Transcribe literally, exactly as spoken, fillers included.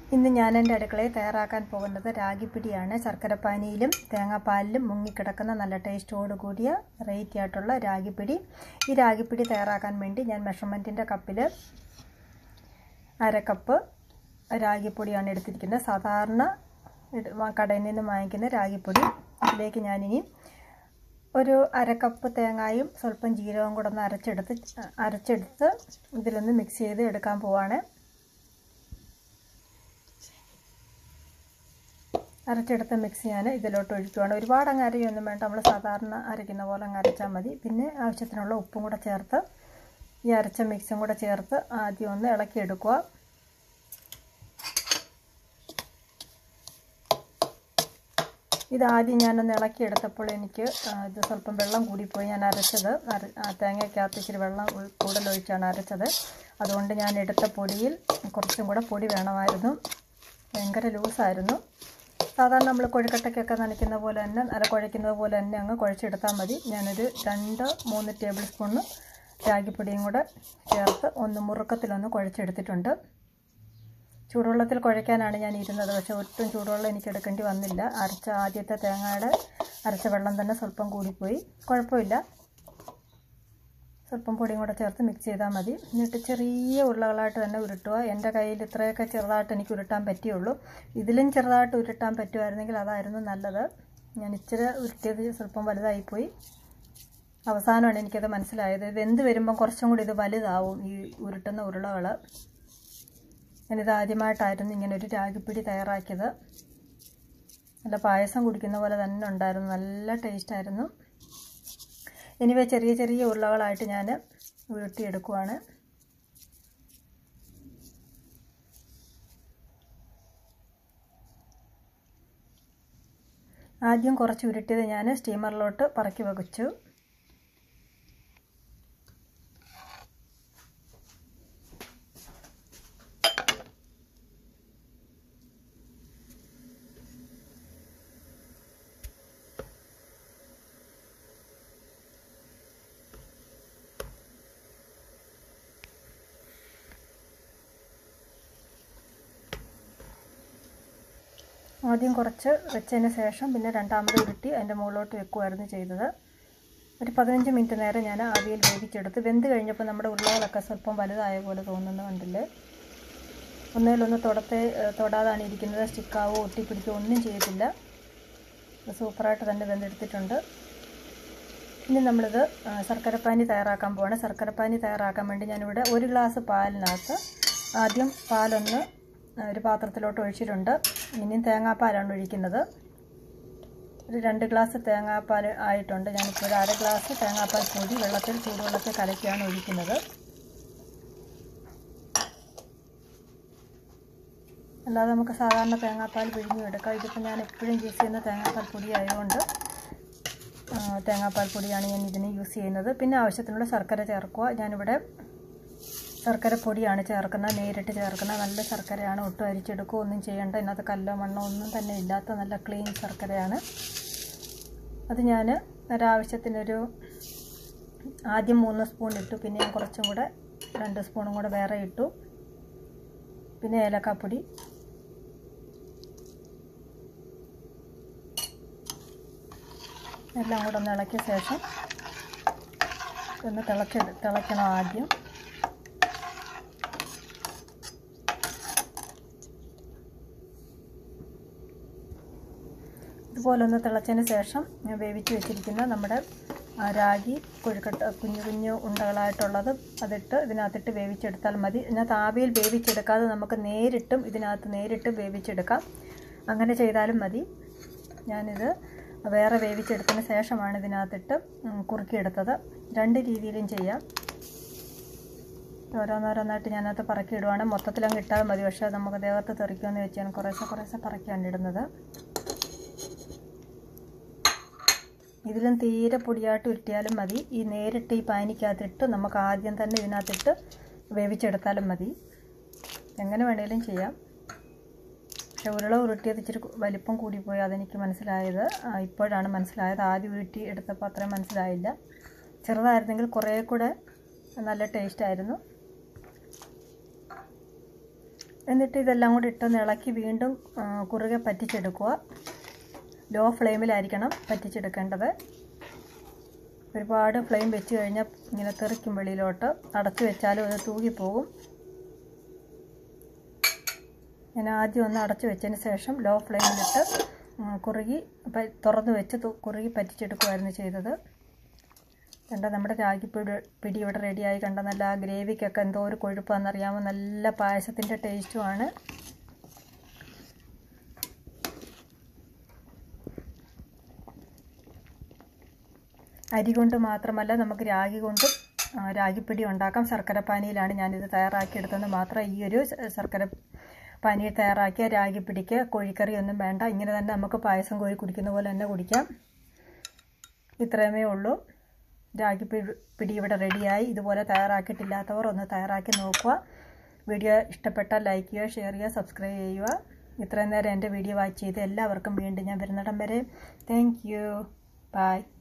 ഇന്ന് ഞാൻ എൻ്റെ അടുക്കളയിൽ തയ്യാറാക്കാൻ പോകുന്നത് രാഗിപ്പിടിയാണ്. ശർക്കരപ്പാനിയിലും തേങ്ങാപ്പാലിലും മുങ്ങിക്കിടക്കുന്ന നല്ല ടേസ്റ്റോട് കൂടിയ വെറൈറ്റി ആയിട്ടുള്ള രാഗിപ്പിടി. ഈ രാഗിപ്പിടി തയ്യാറാക്കാൻ വേണ്ടി ഞാൻ മെഷർമെൻറ്റിൻ്റെ കപ്പിൽ അര കപ്പ് രാഗിപ്പൊടിയാണ് എടുത്തിരിക്കുന്നത്. സാധാരണ കടയിൽ നിന്ന് വാങ്ങിക്കുന്ന രാഗിപ്പൊടി. ഇതിലേക്ക് ഞാനിനി ഒരു അര കപ്പ് തേങ്ങയും സ്വല്പം ജീരകവും കൂടെ ഒന്ന് അരച്ചെടുത്ത് അരച്ചെടുത്ത് ഇതിലൊന്ന് മിക്സ് ചെയ്ത് എടുക്കാൻ പോവാണ്. അരച്ചെടുത്ത മിക്സ് ഞാൻ ഇതിലോട്ട് ഒഴിക്കുകയാണ്. ഒരുപാട് അങ്ങ് അരയൊന്നും വേണ്ട, നമ്മൾ സാധാരണ അരയ്ക്കുന്ന പോലെ അങ്ങ് അരച്ചാൽ മതി. പിന്നെ ആവശ്യത്തിനുള്ള ഉപ്പും കൂടെ ചേർത്ത് ഈ അരച്ച മിക്സും കൂടെ ചേർത്ത് ആദ്യം ഒന്ന് ഇളക്കിയെടുക്കുക. ഇതാദ്യം ഞാനൊന്ന് ഇളക്കിയെടുത്തപ്പോൾ എനിക്ക് ഇത് സ്വല്പം വെള്ളം കൂടിപ്പോയി. ഞാൻ അരച്ചത് തേങ്ങയ്ക്കകത്ത് ഇച്ചിരി വെള്ളം കൂടുതലൊഴിച്ചാണ് അരച്ചത്. അതുകൊണ്ട് ഞാൻ എടുത്ത പൊടിയിൽ കുറച്ചും കൂടെ പൊടി വേണമായിരുന്നു. ഭയങ്കര ലൂസായിരുന്നു. സാധാരണ നമ്മൾ കൊഴുക്കട്ടയ്ക്കൊക്കെ നനയ്ക്കുന്ന പോലെ തന്നെ അര കുഴയ്ക്കുന്നത് പോലെ തന്നെ അങ്ങ് കുഴച്ചെടുത്താൽ മതി. ഞാനൊരു രണ്ട് മൂന്ന് ടേബിൾ സ്പൂണ് രാഗിപ്പൊടിയും കൂടെ ചേർത്ത് ഒന്ന് മുറുക്കത്തിലൊന്ന് കുഴച്ചെടുത്തിട്ടുണ്ട്. ചൂടുവെള്ളത്തിൽ കുഴയ്ക്കാനാണ് ഞാൻ ഇരുന്നത്, പക്ഷേ ഒട്ടും ചൂടുവെള്ളം എനിക്ക് എടുക്കേണ്ടി വന്നില്ല. അരച്ച ആദ്യത്തെ തേങ്ങയുടെ അരച്ച വെള്ളം തന്നെ സ്വല്പം കൂടിപ്പോയി. കുഴപ്പമില്ല, സ്വല്പം പൊടിയും കൂടെ ചേർത്ത് മിക്സ് ചെയ്താൽ മതി. എന്നിട്ട് ചെറിയ ഉരുളകളായിട്ട് തന്നെ ഉരുട്ടുക. എൻ്റെ കയ്യിൽ ഇത്രയൊക്കെ ചെറുതായിട്ട് എനിക്ക് ഉരുട്ടാൻ പറ്റിയുള്ളൂ. ഇതിലും ചെറുതായിട്ട് ഉരുട്ടാൻ പറ്റുമായിരുന്നെങ്കിൽ അതായിരുന്നു നല്ലത്. ഞാൻ ഇച്ചിരി ഉരുട്ടിയത് സ്വല്പം വലുതായിപ്പോയി. അവസാനമാണ് എനിക്കത് മനസ്സിലായത്. വെന്ത് വരുമ്പം കുറച്ചും കൂടി ഇത് വലുതാവും ഈ ഉരുട്ടുന്ന ഉരുളകൾ. ഞാനിത് ആദ്യമായിട്ടായിരുന്നു ഇങ്ങനൊരു രാഗിപ്പിടി തയ്യാറാക്കിയത്. നല്ല പായസം കുടിക്കുന്ന പോലെ തന്നെ ഉണ്ടായിരുന്നു, നല്ല ടേസ്റ്റായിരുന്നു. എനിവ ചെറിയ ചെറിയ ഉരുളകളായിട്ട് ഞാൻ ഉരുട്ടിയെടുക്കുവാണ്. ആദ്യം കുറച്ച് ഉരുട്ടിയത് ഞാൻ സ്റ്റീമറിലോട്ട് പറക്കി വയ്ച്ചു. ആദ്യം കുറച്ച് വെച്ചതിന് ശേഷം പിന്നെ രണ്ടാമത് ഉരുട്ടി അതിൻ്റെ മുകളിലോട്ട് വെക്കുമായിരുന്നു ചെയ്തത്. ഒരു പതിനഞ്ച് മിനിറ്റ് നേരം ഞാൻ ആവിയിൽ വേവിച്ചെടുത്ത്. വെന്ത് കഴിഞ്ഞപ്പോൾ നമ്മുടെ ഉരുളകളൊക്കെ സ്വല്പം വലുതായ പോലെ തോന്നുന്നു, കണ്ടില്ലേ. ഒന്നേലൊന്ന് തൊടത്തെ തൊടാതാണ് ഇരിക്കുന്നത്. സ്റ്റിക്കാവോ ഒട്ടിപ്പിടിക്കുകയോ ഒന്നും ചെയ്തിട്ടില്ല. സൂപ്പറായിട്ട് തന്നെ വെന്തെടുത്തിട്ടുണ്ട്. ഇനി നമ്മളിത് ശർക്കരപ്പാനി തയ്യാറാക്കാൻ പോവാണ്. ശർക്കരപ്പാനി തയ്യാറാക്കാൻ വേണ്ടി ഞാനിവിടെ ഒരു ഗ്ലാസ് പാലിനകത്ത് ആദ്യം പാലൊന്ന് ഒരു പാത്രത്തിലോട്ട് ഒഴിച്ചിട്ടുണ്ട്. ഇനിയും തേങ്ങാപ്പാലാണ് ഒഴിക്കുന്നത്. ഒരു രണ്ട് ഗ്ലാസ് തേങ്ങാപ്പാൽ ആയിട്ടുണ്ട്. ഞാനിപ്പോൾ ഒരു അര ഗ്ലാസ് തേങ്ങാപ്പാൽ പൊടി വെള്ളത്തിൽ ചൂടുവെള്ളത്തിൽ കലക്കിയാണ് ഒഴിക്കുന്നത്. അല്ലാതെ നമുക്ക് സാധാരണ തേങ്ങാപ്പാൽ പിഴിഞ്ഞു എടുക്കാം. ഇതിപ്പോൾ ഞാൻ എപ്പോഴും യൂസ് ചെയ്യുന്ന തേങ്ങാപ്പാൽ പൊടി ആയതുകൊണ്ട് തേങ്ങാപ്പാൽ പൊടിയാണ് ഞാൻ ഇതിന് യൂസ് ചെയ്യുന്നത്. പിന്നെ ആവശ്യത്തിനുള്ള ശർക്കര ചേർക്കുക. ഞാനിവിടെ ശർക്കര പൊടിയാണ് ചേർക്കുന്നത്, നേരിട്ട് ചേർക്കുന്നത്. നല്ല ശർക്കരയാണ്, ഒട്ടും അരിച്ചെടുക്കുകയോ ഒന്നും ചെയ്യേണ്ട. ഇതിനകത്ത് കല്ലോ മണ്ണോ ഒന്നും തന്നെ ഇല്ലാത്ത നല്ല ക്ലീൻ ശർക്കരയാണ്. അത് ഞാൻ ഒരാവശ്യത്തിനൊരു ആദ്യം മൂന്ന് സ്പൂൺ ഇട്ടു. പിന്നെ ഞാൻ കുറച്ചും കൂടെ രണ്ട് സ്പൂണും കൂടെ വേറെ ഇട്ടു. പിന്നെ ഏലക്കാപ്പൊടി, എല്ലാം കൂടെ ഒന്ന് ഇളക്കിയ ശേഷം ഒന്ന് തിളച്ച് തിളയ്ക്കണം ആദ്യം. ഇതുപോലെ ഒന്ന് തിളച്ചതിന് ശേഷം വേവിച്ച് വെച്ചിരിക്കുന്ന നമ്മുടെ രാഗി കൊഴുക്കട്ട കുഞ്ഞു കുഞ്ഞു ഉണ്ടകളായിട്ടുള്ളത് അതിട്ട് ഇതിനകത്തിട്ട് വേവിച്ചെടുത്താൽ മതി. ഇതിനകത്ത് ആവിയിൽ വേവിച്ചെടുക്കാതെ നമുക്ക് നേരിട്ടും ഇതിനകത്ത് നേരിട്ട് വേവിച്ചെടുക്കാം. അങ്ങനെ ചെയ്താലും മതി. ഞാനിത് വേറെ വേവിച്ചെടുത്തതിന് ശേഷമാണ് ഇതിനകത്തിട്ട് കുറുക്കിയെടുത്തത്. രണ്ട് രീതിയിലും ചെയ്യാം. ഓരോന്നോരോന്നായിട്ട് ഞാനകത്ത് പറക്കിയിടുവാണ്. മൊത്തത്തിലങ്ങ് ഇട്ടാൽ മതി, പക്ഷേ നമുക്ക് ദേഹത്ത് തെറിക്കുമെന്ന് വെച്ച് ഞാൻ കുറേശ്ശെ കുറേശ്ശെ പറക്കിയാണ് ഇടുന്നത്. ഇതിലും തീരെ പൊടിയായിട്ട് ഉരുട്ടിയാലും മതി. ഈ നേരിട്ട് ഈ പാനിക്കകത്തിട്ട് നമുക്ക് ആദ്യം തന്നെ ഇതിനകത്തിട്ട് വേവിച്ചെടുത്താലും മതി. എങ്ങനെ വേണേലും ചെയ്യാം. പക്ഷെ ഉരുള ഉരുട്ടിയത് ഇച്ചിരി വലിപ്പം കൂടിപ്പോയി, അതെനിക്ക് മനസ്സിലായത് ഇപ്പോഴാണ് മനസ്സിലായത്. ആദ്യം ഉരുട്ടി എടുത്തപ്പോൾ അത്രയും മനസ്സിലായില്ല. ചെറുതായിരുന്നെങ്കിൽ കുറേ കൂടെ നല്ല ടേസ്റ്റായിരുന്നു. എന്നിട്ട് ഇതെല്ലാം കൂടി ഇട്ടൊന്ന് ഇളക്കി വീണ്ടും കുറുകെ പറ്റിച്ചെടുക്കുക. ലോ ഫ്ലെയിമിലായിരിക്കണം പറ്റിച്ചെടുക്കേണ്ടത്. ഒരുപാട് ഫ്ലെയിം വെച്ച് കഴിഞ്ഞാൽ ഇങ്ങനെ തെറിക്കും വെളിയിലോട്ട്. അടച്ചു വെച്ചാലും അത് തൂകിപ്പോകും. ഞാൻ ആദ്യം ഒന്ന് അടച്ചു വെച്ചതിന് ശേഷം ലോ ഫ്ലെയിമിലിട്ട് കുറുകി തുറന്ന് വെച്ച് കുറുകി പറ്റിച്ചെടുക്കുമായിരുന്നു ചെയ്തത്. കണ്ട നമ്മുടെ രാഗിപ്പിടി പിടി ഇവിടെ റെഡിയായി. കണ്ട നല്ല ആ ഗ്രേവിക്കൊക്കെ എന്തോ ഒരു കൊഴുപ്പാണെന്നറിയാമോ. നല്ല പായസത്തിൻ്റെ ടേസ്റ്റുമാണ്. അരി കൊണ്ട് മാത്രമല്ല നമുക്ക് രാഗി കൊണ്ടും രാഗിപ്പിടി ഉണ്ടാക്കാം. ശർക്കര പാനിയിലാണ് ഞാനിത് തയ്യാറാക്കിയെടുത്തത് മാത്രം. ഈ ഒരു ശർക്കര പാനിയിൽ തയ്യാറാക്കിയ രാഗിപ്പിടിക്ക് കോഴിക്കറി ഒന്നും വേണ്ട. ഇങ്ങനെ തന്നെ നമുക്ക് പായസം കോരി കുടിക്കുന്ന പോലെ തന്നെ കുടിക്കാം. ഇത്രയുമേ ഉള്ളൂ. രാഗിപ്പിടി പിടി ഇവിടെ റെഡിയായി. ഇതുപോലെ തയ്യാറാക്കിയിട്ടില്ലാത്തവർ ഒന്ന് തയ്യാറാക്കി നോക്കുക. വീഡിയോ ഇഷ്ടപ്പെട്ടാൽ ലൈക്ക് ചെയ്യുക, ഷെയർ ചെയ്യുക, സബ്സ്ക്രൈബ് ചെയ്യുക. ഇത്രയും നേരം എൻ്റെ വീഡിയോ വാച്ച് ചെയ്ത് എല്ലാവർക്കും വീണ്ടും ഞാൻ വരുന്നിടം വരെ താങ്ക് യു. ബൈ.